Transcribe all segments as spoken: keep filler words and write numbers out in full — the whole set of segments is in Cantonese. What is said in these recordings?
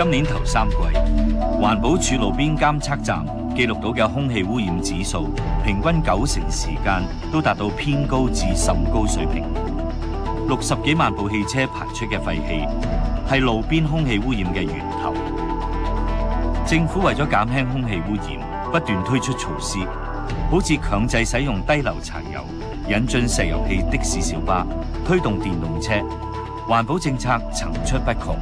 今年頭三季，環保署路邊監測站記錄到嘅空氣污染指數，平均九成時間都達到偏高至甚高水平。六十幾萬部汽車排出嘅廢氣，係路邊空氣污染嘅源頭。政府為咗減輕空氣污染，不斷推出措施，好似強制使用低硫柴油、引進石油氣的士小巴、推動電動車，環保政策層出不窮。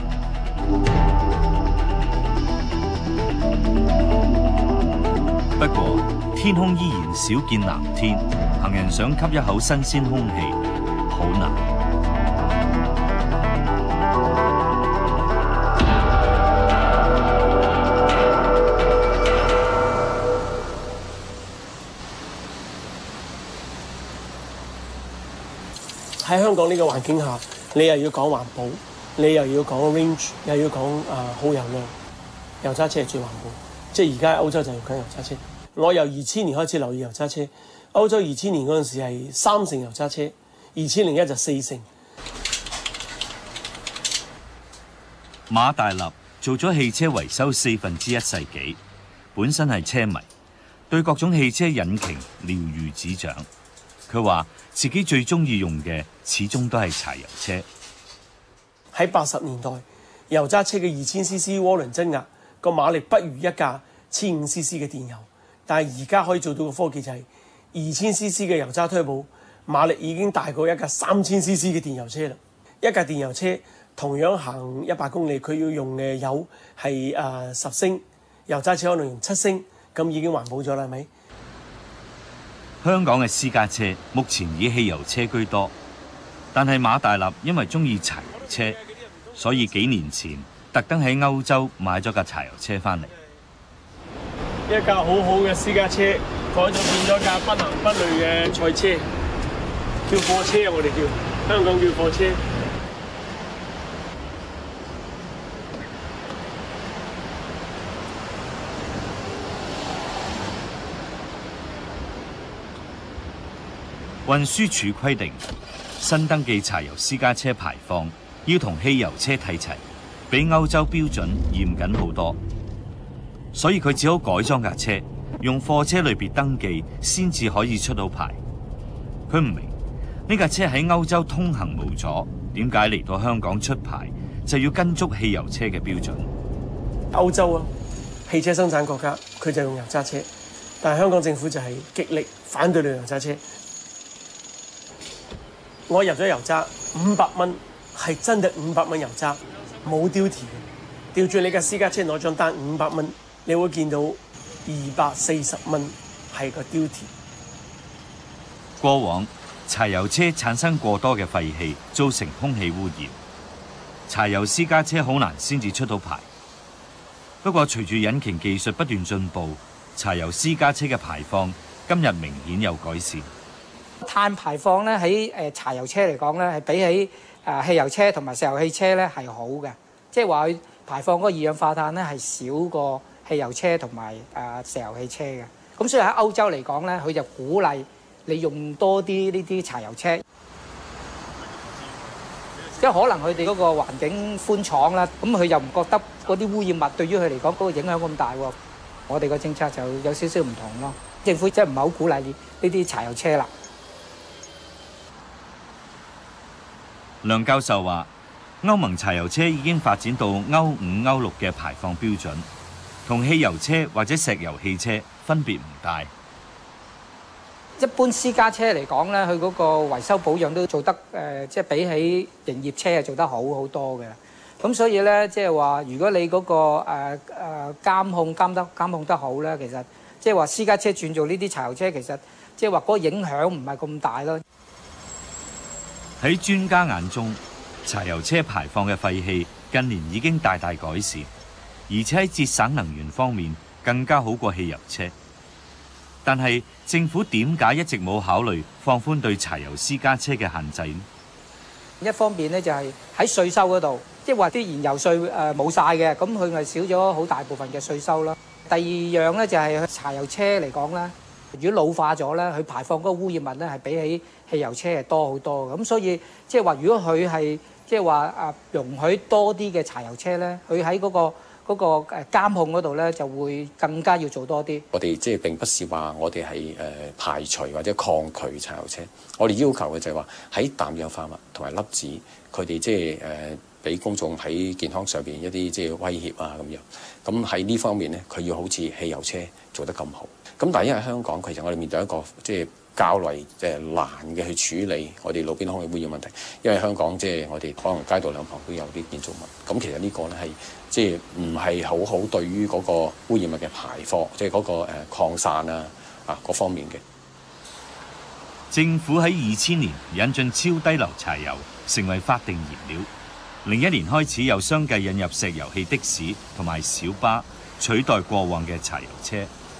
不過，天空依然少見藍天，行人想吸一口新鮮空氣，好難。 喺香港呢個環境下，你又要講環保，你又要講 range， 又要講啊好油量，油渣車係最環保。即係而家歐洲就用緊油渣車。我由二千年開始留意油渣車，歐洲二千年嗰陣時係三成油渣車，二千零一就四成。 馬大立做咗汽車維修四分之一世紀，本身係車迷，對各種汽車引擎了如指掌。佢話自己最中意用嘅始終都係柴油車。 喺八十年代，油渣車嘅二千 C C 渦輪增壓個馬力不如一架千五 C C 嘅電油，但係而家可以做到嘅科技就係二千 C C 嘅油渣推保馬力已經大過一架三千 C C 嘅電油車啦。一架電油車同樣行一百公里，佢要用嘅油係誒十升，油渣車可能用七升，咁已經環保咗啦，係咪？ 香港嘅私家車目前以汽油車居多，但係馬大立因為中意柴油車，所以幾年前特登喺歐洲買咗架柴油車翻嚟。 一架好好嘅私家車改咗變咗架不倫不類嘅賽車，叫貨車啊！我哋叫香港叫貨車。 運輸署規定，新登記柴油私家車排放要同汽油車睇齊，比歐洲標準嚴謹好多。所以佢只好改裝架車，用貨車類別登記，先至可以出到牌。佢唔明呢架車喺歐洲通行無阻，點解嚟到香港出牌就要跟足汽油車嘅標準？ 歐洲啊，汽車生產國家，佢就用油渣車，但係香港政府就係極力反對你油渣車。我入咗油渣五百蚊，係真係五百蚊油渣，冇丟提嘅。調轉你架私家車攞張單五百蚊，你會見到二百四十蚊係個丟提。 過往柴油車產生過多嘅廢氣，造成空氣污染，柴油私家車好難先至出到牌。不過隨住引擎技術不斷進步，柴油私家車嘅排放今日明顯有改善。 碳排放咧喺誒柴油車嚟講咧，係比起誒汽油車同埋石油汽車咧係好嘅，即係話佢排放嗰個二氧化碳咧係少過汽油車同埋誒石油汽車嘅。咁所以喺歐洲嚟講咧，佢就鼓勵你用多啲呢啲柴油車，即係可能佢哋嗰個環境寬敞啦，咁佢又唔覺得嗰啲污染物對於佢嚟講嗰個影響咁大喎。我哋個政策就有少少唔同咯，政府真係唔係好鼓勵呢啲柴油車啦。 梁教授話，歐盟柴油車已經發展到歐五、歐六嘅排放標準，同汽油車或者石油汽車分別唔大。 一般私家車嚟講咧，佢嗰個維修保養都做得誒、呃，即係比起營業車係做得好好多嘅。咁所以咧，即係話，如果你嗰、嗰個誒誒、呃、監控監得監控得好咧，其實即係話私家車轉做呢啲柴油車，其實即係話嗰個影響唔係咁大咯。 喺專家眼中，柴油車排放嘅廢氣近年已經大大改善，而且喺節省能源方面更加好過汽油車。但係政府點解一直冇考慮放寬對柴油私家車嘅限制呢？ 一方面咧就係喺稅收嗰度，即係話啲燃油稅誒冇晒嘅，咁佢咪少咗好大部分嘅稅收啦。第二樣咧就係柴油車嚟講咧， 如果老化咗咧，佢排放嗰個污染物咧係比起汽油車係多好多嘅。咁所以即係話，如果佢係即係話啊容許多啲嘅柴油車咧，佢喺嗰個嗰個誒監控嗰度咧就會更加要做多啲。 我哋即係並不是話我哋係誒排除或者抗拒柴油車，我哋要求嘅就係話喺氮氧化物同埋粒子，佢哋即係誒俾公眾喺健康上邊一啲即係威脅啊咁樣。咁喺呢方面咧，佢要好似汽油車做得咁好。咁但係因為香港其實我哋面對一個即係較為誒難嘅去處理我哋路邊空氣污染問題，因為香港即係我哋可能街道兩旁都有啲建築物，咁其實呢個咧係即係唔係好好對於嗰個污染物嘅排放，即係嗰個誒擴散啊啊各方面嘅。 政府喺二千年引進超低硫柴油成為法定燃料，零一年開始又相繼引入石油氣的士同埋小巴取代過往嘅柴油車。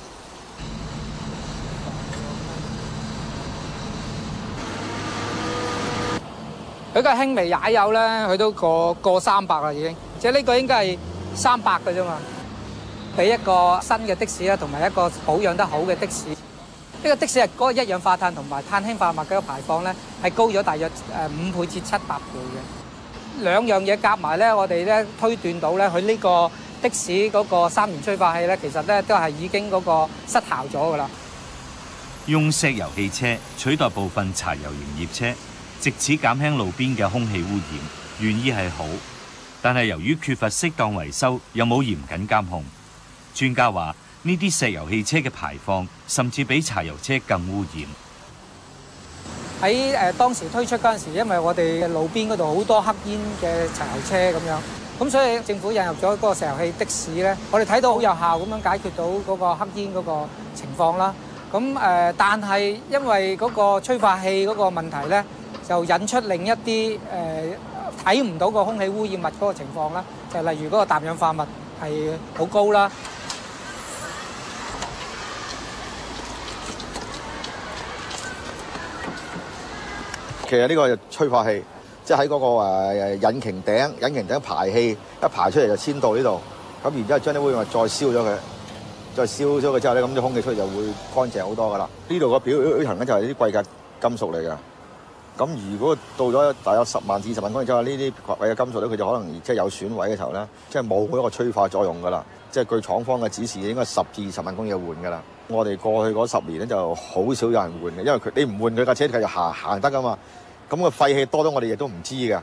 佢個輕微踩油咧，佢都過過三百啦已經，即係呢個應該係三百嘅啫嘛。俾一個新嘅的士啦，同埋一個保養得好嘅的，的士，呢、呢個的士係嗰個一氧化碳同埋碳氫化物嘅排放咧，係高咗大約誒五倍至七百倍嘅。兩樣嘢夾埋咧，我哋咧推斷到咧，佢呢個的士嗰個三元催化器咧，其實咧都係已經嗰個失效咗噶啦。 用石油汽車取代部分柴油營業車，藉此減輕路邊嘅空氣污染，原意係好，但係由於缺乏適當維修，又冇嚴謹監控，專家話呢啲石油汽車嘅排放甚至比柴油車更污染。 喺誒當時推出嗰陣時，因為我哋路邊嗰度好多黑煙嘅柴油車咁樣，咁所以政府引入咗嗰個石油氣的士咧，我哋睇到好有效咁樣解決到嗰個黑煙嗰個情況啦。咁誒，但係因為嗰個催化器嗰個問題咧，就引出另一啲誒睇唔到個空氣污染物嗰個情況啦，就例如嗰個氮氧化物係好高啦。 其實呢個催化器，即係喺嗰個誒引擎頂、引擎頂排氣一排出嚟就先到呢度，咁然之後將啲污染物再燒咗佢，再燒咗佢之後咧，咁啲空氣出嚟就會乾淨好多噶啦。呢度個表層咧就係啲貴價金屬嚟㗎。咁如果到咗大約十萬至十萬公里之後，呢啲貴嘅金屬咧，佢就可能即係有損毀嘅時候咧，即係冇嗰個催化作用㗎啦。即係據廠方嘅指示，應該十至二十萬公里就換㗎啦。我哋過去嗰十年咧就好少有人換嘅，因為佢你唔換佢架車繼續行行得㗎嘛。咁個廢氣多咗，我哋亦都唔知㗎。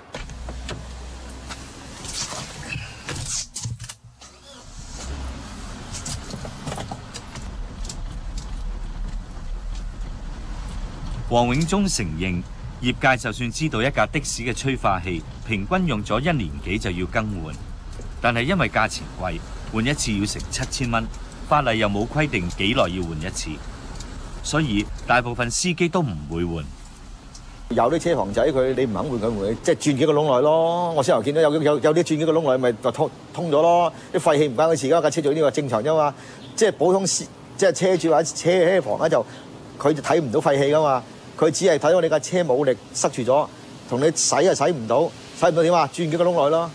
黃永忠承認，業界就算知道一架的士嘅催化器平均用咗一年幾就要更換，但係因為價錢貴，換一次要成七千蚊，法例又冇規定幾耐要換一次，所以大部分司機都唔會換。 有啲車房仔佢你唔肯換佢換，即係轉幾個窿內咯。我先頭見到有有有啲轉幾個窿內，咪就通通咗咯。啲廢氣唔關佢事，架車做呢個正常啫嘛。即係普通即係車主或者車車房咧，就佢就睇唔到廢氣噶嘛。佢只係睇到你架車冇力塞住咗，同你洗又洗唔到，洗唔到點啊？轉幾個窿內咯。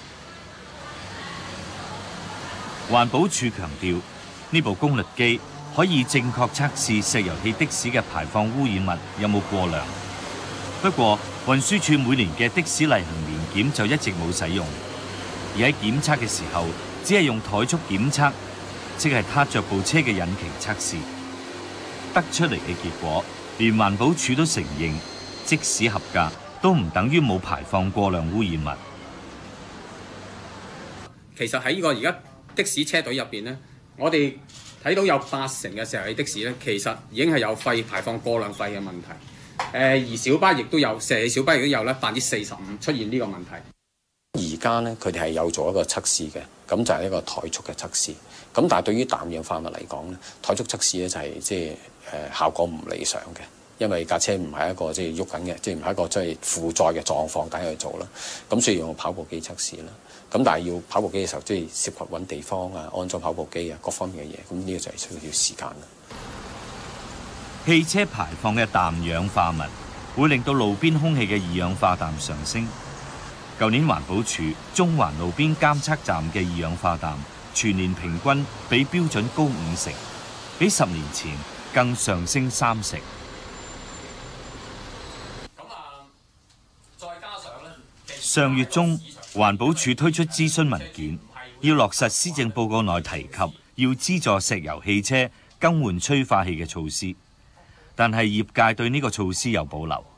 環保署強調，呢部功率機可以正確測試石油氣的士嘅排放污染物有冇過量。不過，運輸署每年嘅的，的士例行年檢就一直冇使用，而喺檢測嘅時候，只係用怠速檢測，即係撻着部車嘅引擎測試，得出嚟嘅結果，連環保署都承認，即使合格，都唔等於冇排放過量污染物。 其實喺呢個而家的士車隊入邊咧，我哋睇到有八成嘅石油氣的士咧，其實已經係有廢排放過量廢嘅問題。誒而小巴亦都有，石油氣小巴亦都有咧，百分之四十五出現呢個問題。 而家咧，佢哋係有做一個測試嘅，咁就係一個怠速嘅測試。咁但係對於氮氧化物嚟講咧，怠速測試咧就係即係誒效果唔理想嘅，因為架車唔係一個即係喐緊嘅，即係唔係一個即係負載嘅狀況底下去做啦。咁所以用跑步機測試啦。咁但係要跑步機嘅時候，即係涉及揾地方啊、安裝跑步機啊各方面嘅嘢，咁呢個就係需要時間啦。 汽車排放嘅氮氧化物會令到路邊空氣嘅二氧化氮上升。舊年環保署中環路邊監測站嘅二氧化氮全年平均比標準高五成，比十年前更上升三成。上月中，環保署推出諮詢文件，要落實施政報告內提及要資助石油汽車更換催化器嘅措施，但係業界對呢個措施有保留。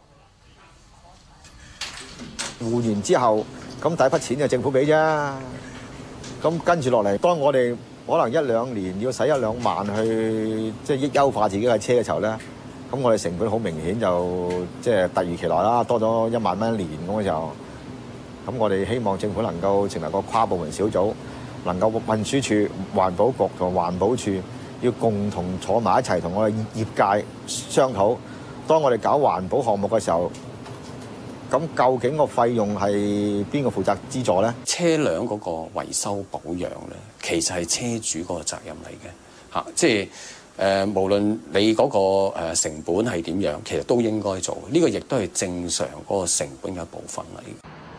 換完之後，咁第一筆錢就政府俾啫。咁跟住落嚟，當我哋可能一兩年要使一兩萬去即係優化自己嘅車嘅時候咧，咁我哋成本好明顯就即係突如其來啦，多咗一萬蚊一年咁嘅時候。咁我哋希望政府能夠成立個跨部門小組，能夠運輸署、環保局同環保署要共同坐埋一齊，同我哋業界商討。當我哋搞環保項目嘅時候，咁究竟個費用係邊個負責資助咧？ 車輛嗰個維修保養咧，其實係車主嗰個責任嚟嘅嚇，即係誒、呃、無論你嗰個誒成本係點樣，其實都應該做。呢、這個亦都係正常嗰個成本嘅一部分嚟。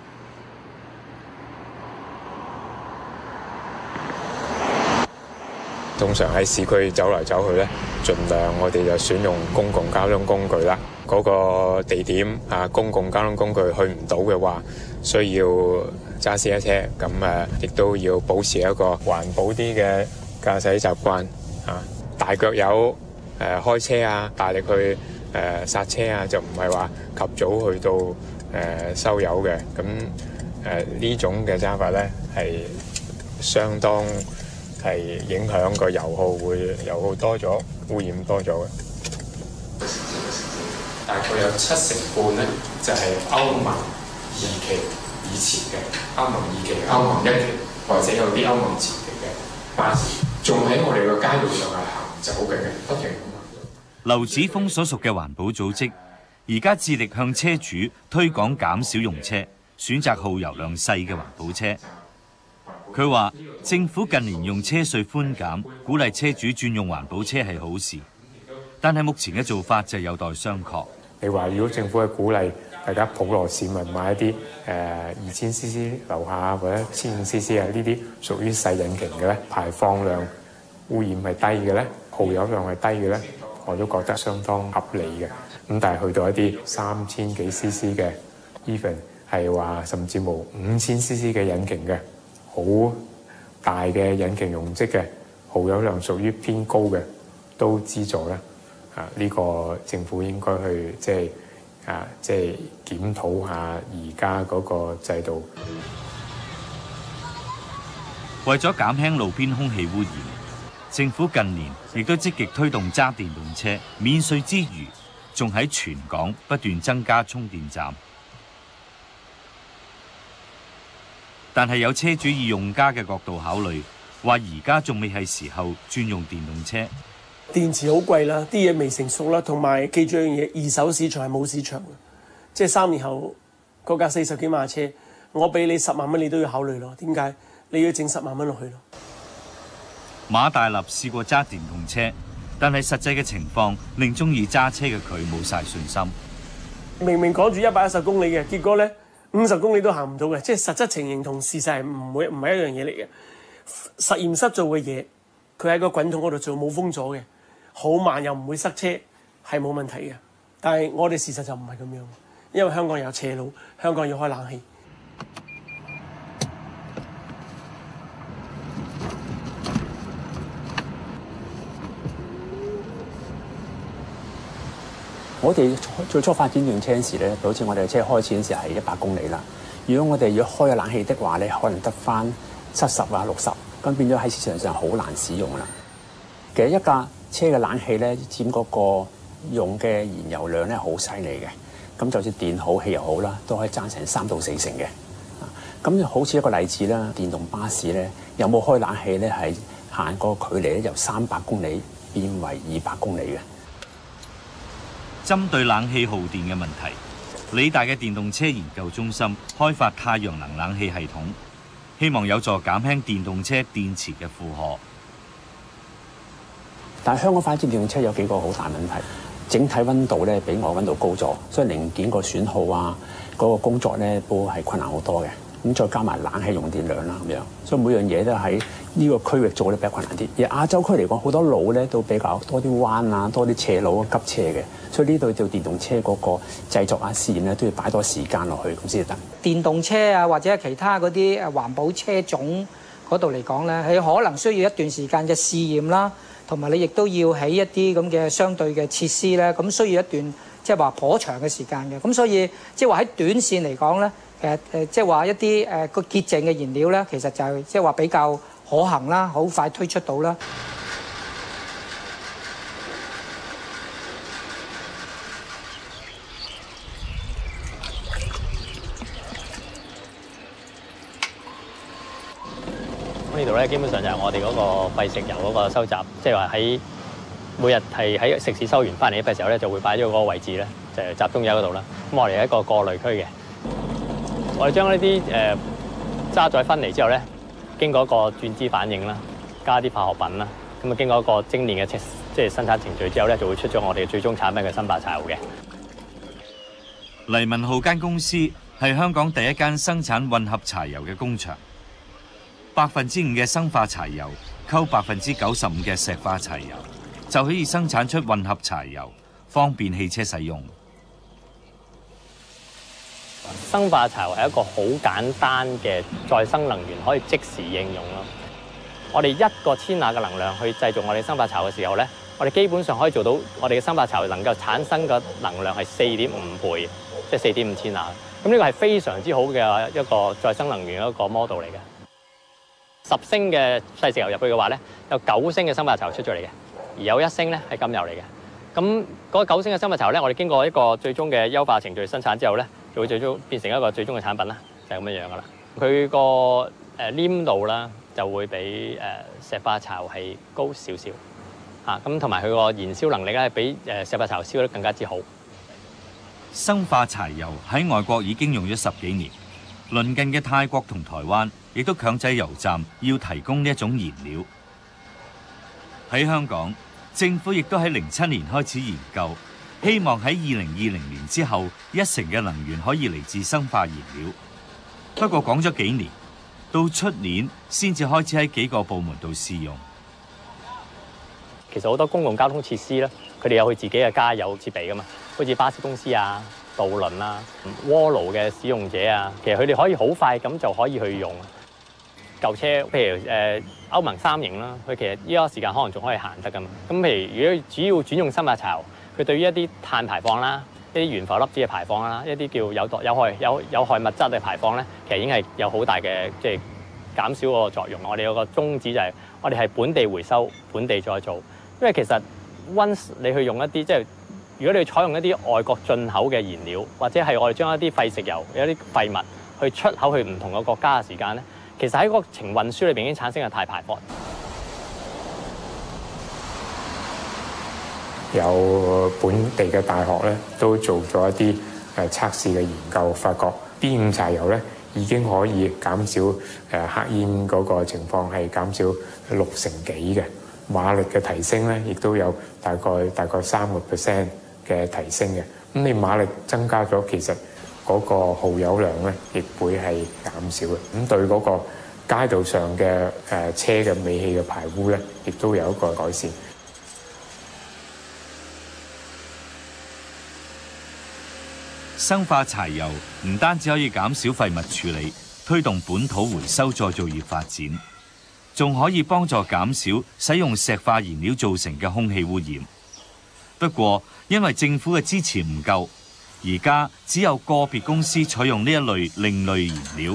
通常喺市區走嚟走去咧，盡量我哋就選用公共交通工具啦。嗰個地點啊，公共交通工具去唔到嘅話，需要揸私家車，咁誒亦都要保持一個環保啲嘅駕駛習慣啊。大腳油誒開車啊，大力去誒剎車啊，就唔係話及早去到誒收油嘅。咁誒呢種嘅揸法咧係相當係影響個油耗會油耗多咗，污染多咗嘅。大概有七成半咧，就係歐盟二期以前嘅歐盟二期、歐盟一期，或者有啲歐盟前期嘅巴士，仲喺我哋個街道上係行走嘅，不停咁行。 劉子峰所屬嘅環保組織，而家致力向車主推廣減少用車，選擇耗油量細嘅環保車。佢話：政府近年用車稅寬減，鼓勵車主轉用環保車係好事，但係目前嘅做法就有待商榷。 你話如果政府係鼓勵大家普羅市民買一啲誒二千 C C 樓下或者千五 C C 啊，呢啲屬於細引擎嘅咧，排放量污染係低嘅咧，耗油量係低嘅咧，我都覺得相當合理嘅。咁但係去到一啲三千幾 C C 嘅 ，even 係話甚至無五千 C C 嘅引擎嘅。好大嘅引擎容積嘅耗油量屬於偏高嘅，都資助咧。啊，呢、這個政府應該去即係啊，即係檢討下而家嗰個制度。 為咗減輕路邊空氣污染，政府近年亦都積極推動揸電動車免稅之餘，仲喺全港不斷增加充電站。但係有車主以用家嘅角度考慮，話而家仲未係時候轉用電動車。 電池好貴啦，啲嘢未成熟啦，同埋記住一樣嘢，二手市場係冇市場嘅，即係三年後嗰架四十幾萬車，我俾你十萬蚊，你都要考慮咯。點解？你要整十萬蚊落去咯。 馬大立試過揸電動車，但係實際嘅情況令中意揸車嘅佢冇晒信心。 明明講住一百一十公里嘅，結果咧五十公里都行唔到嘅，即係實質情形同事實係唔會唔係一樣嘢嚟嘅。實驗室做嘅嘢，佢喺個滾筒嗰度做冇封咗嘅。好慢又唔會塞車，係冇問題嘅。但係我哋事實就唔係咁樣，因為香港有斜路，香港要開冷氣。 我哋最初發展電動車嗰時咧，好似我哋嘅車開始嗰時係一百公里啦。如果我哋要開咗冷氣的話咧，可能得翻七十啊六十，咁變咗喺市場上好難使用啦。其實一架車嘅冷氣咧，佔嗰個用嘅燃油量咧好犀利嘅，咁就算電好、汽油好啦，都可以爭成三到四成嘅。咁就好似一個例子啦，電動巴士咧有冇開冷氣咧，係行個距離咧由三百公里變為二百公里嘅。 針對冷氣耗電嘅問題，理大嘅電動車研究中心開發太陽能冷氣系統，希望有助減輕電動車電池嘅負荷。 但係香港發展電動車有幾個好大問題，整體溫度咧比外溫度高咗，所以零件個損耗啊，嗰、那個工作咧都係困難好多嘅。咁再加埋冷氣用電量啦咁樣，所以每樣嘢都喺呢個區域做咧比較困難啲。而亞洲區嚟講，好多路咧都比較多啲彎啊，多啲斜路急斜嘅，所以呢度做電動車嗰個製作啊試驗咧都要擺多時間落去咁先至得。 電動車啊，或者其他嗰啲誒環保車種嗰度嚟講咧，係可能需要一段時間嘅試驗啦，同埋你亦都要起一啲咁嘅相對嘅設施咧，咁需要一段即係話頗長嘅時間嘅。咁所以即係話喺短線嚟講咧，其實誒即係話一啲誒個潔淨嘅燃料咧，其實就係即係話比較可行啦，好快推出到啦。 咁呢度咧，基本上就係我哋嗰個廢食油嗰個收集，即係話喺每日係喺食肆收完翻嚟嘅時候咧，就會擺咗嗰個位置咧，就係集中喺嗰度啦。咁我哋係一個過濾區嘅，我哋將呢啲誒渣滓分離之後咧，經過一個轉支反應啦，加啲化學品啦，咁啊經過一個精煉嘅即係生產程序之後咧，就會出咗我哋最終產品嘅生化柴油嘅。 黎文浩間公司係香港第一間生產混合柴油嘅工場，百分之五嘅生化柴油溝百分之九十五嘅石化柴油，就可以生產出混合柴油，方便汽車使用。 生化柴油係一個好簡單嘅再生能源，可以即時應用咯。我哋一個千瓦嘅能量去製造我哋生化柴油嘅時候咧，我哋基本上可以做到我哋嘅生化柴油能夠產生嘅能量係四點五倍，即係四點五千瓦。咁呢個係非常之好嘅一個再生能源一個 model 嚟嘅。十升嘅廢食油入去嘅話咧，有九升嘅生化柴油出咗嚟嘅，而有一升咧係甘油嚟嘅。咁嗰九升嘅生化柴油咧，我哋經過一個最終嘅優化程序生產之後咧，就會最終變成一個最終嘅產品啦，就係咁樣樣噶啦。佢個誒黏度啦，就會比誒石化柴油係高少少嚇，咁同埋佢個燃燒能力咧，係比誒石化柴油燒得更加之好。 生化柴油喺外國已經用咗十幾年，鄰近嘅泰國同台灣亦都強制油站要提供呢一種燃料。喺香港，政府亦都喺零七年開始研究，希望喺二零二零年之後，一成嘅能源可以嚟自生化燃料。不過講咗幾年，到出年先至開始喺幾個部門度試用。 其實好多公共交通設施咧，佢哋有佢自己嘅加油設備噶嘛，好似巴士公司啊、渡輪啊、鍋爐嘅使用者啊，其實佢哋可以好快咁就可以去用。舊車譬如誒歐盟三型啦，佢其實依個時間可能仲可以行得噶嘛。咁譬如如果主要轉用生化柴油，佢對於一啲碳排放啦、一啲懸浮粒子嘅排放啦、一啲叫有毒有害有有害物質嘅排放咧，其實已經係有好大嘅即係減少個作用。我哋有個宗旨就係我哋係本地回收、本地再造。因為其實 once 你去用一啲即係，如果你採用一啲外國進口嘅燃料，或者係我哋將一啲廢食油、有一啲廢物去出口去唔同嘅國家嘅時間咧，其實喺個程運輸裏邊已經產生嘅碳排放。 有本地嘅大學咧都做咗一啲誒測試嘅研究，發覺 B 五柴油咧已經可以減少誒黑煙嗰個情況，係減少六成幾嘅。馬力嘅提升咧，亦都有大概大概三個 percent 嘅提升嘅。咁你馬力增加咗，其實嗰個耗油量咧，亦會係減少嘅。咁對嗰個街道上嘅誒、呃、車嘅尾氣嘅排污咧，亦都有一個改善。 生化柴油唔單止可以減少廢物處理，推動本土回收再造業發展，仲可以幫助減少使用石化燃料造成嘅空氣污染。不過，因為政府嘅支持唔夠，而家只有個別公司採用呢一類另類燃料。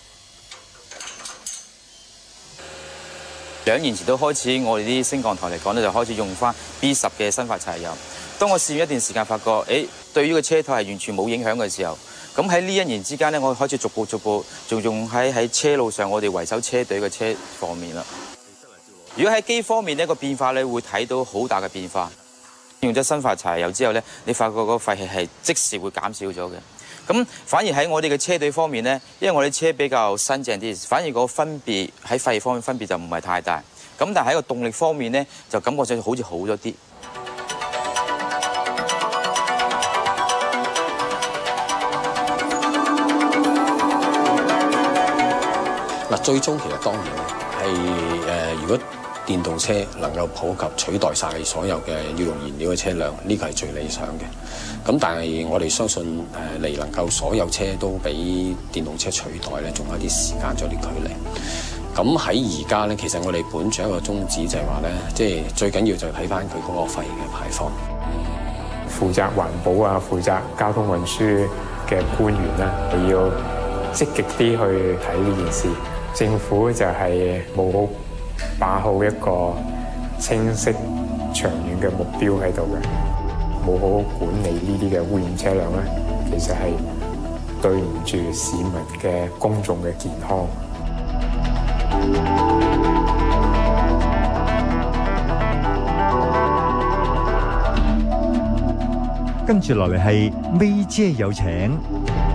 兩年前都開始，我哋啲升降台嚟講咧，就開始用翻 B 十嘅生化柴油。當我試完一段時間，發覺誒對於個車台係完全冇影響嘅時候，咁喺呢一年之間咧，我開始逐步逐步仲用喺喺車路上，我哋維修車隊嘅車方面啦。如果喺機方面呢個變化咧，會睇到好大嘅變化。用咗生化柴油之後咧，你發覺個廢氣係即時會減少咗嘅。咁反而喺我哋嘅車隊方面咧，因為我哋車比較新淨啲，反而個分別喺廢氣方面分別就唔係太大。咁但係喺個動力方面咧，就感覺上好似好咗啲。 嗱，最終其實當然係誒、呃，如果電動車能夠普及取代晒所有嘅要用燃料嘅車輛，呢個係最理想嘅。咁但係我哋相信誒嚟、呃、能夠所有車都俾電動車取代咧，仲有啲時間，仲有啲距離。咁喺而家咧，其實我哋本住一個宗旨就係話咧，即係最緊要就睇翻佢嗰個廢嘅排放。 負責環保啊，負責交通運輸嘅官員啦，要積極啲去睇呢件事。政府就係冇好把好一個清晰長遠嘅目標喺度嘅，冇好好管理呢啲嘅污染車輛咧，其實係對唔住市民嘅公眾嘅健康。 跟住落嚟係微姐有請。